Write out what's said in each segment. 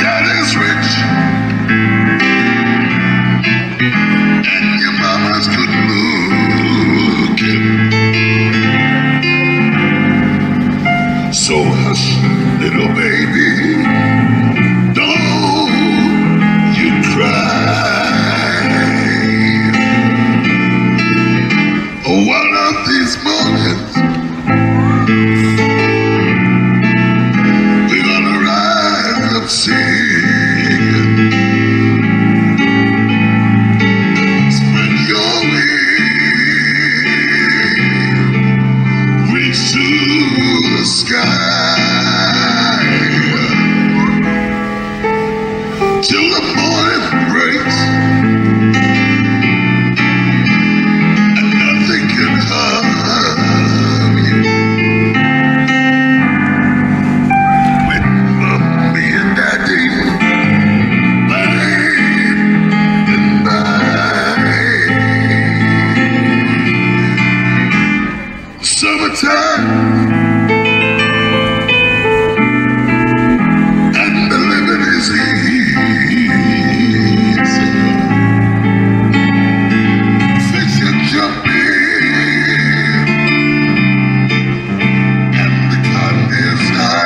daddy's rich and your mama's good looking. So hush, little baby, don't you cry. One of these mornings we're gonna rise up singing. Spread your wings, reach to the sky till the morning breaks and nothing can harm you. With mommy and daddy by and by. Summertime and the living is easy. Fish are jumping and the cotton is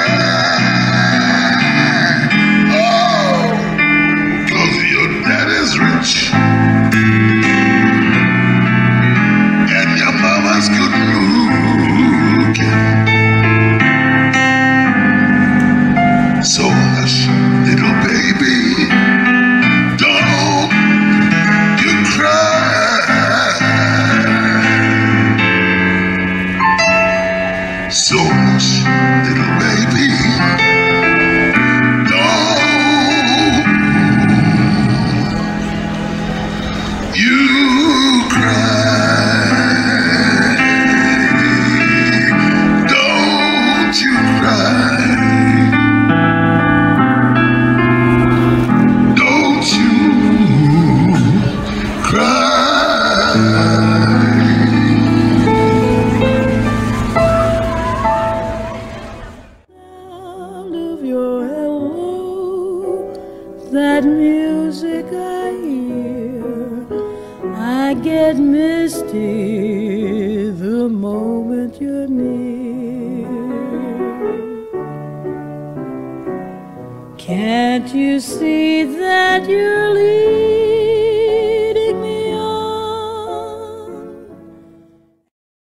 high. Oh, 'cause your daddy's rich and your mama's good looking. So hush, little baby, don't you cry. So hush, little baby, don't you cry. Don't you cry. Don't you cry. Sound of your hello, that music I hear, I get misty the moment you're near. Can't you see that you're leaving